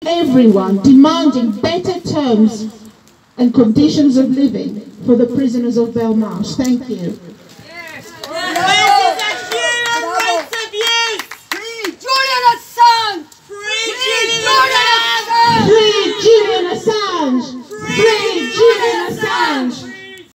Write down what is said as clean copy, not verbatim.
everyone demanding better terms and conditions of living for the prisoners of Belmarsh. Thank you. Yes. This is a human rights abuse. Free Julian Assange. Free Julian Assange. Free Julian Assange. Free Julian Assange.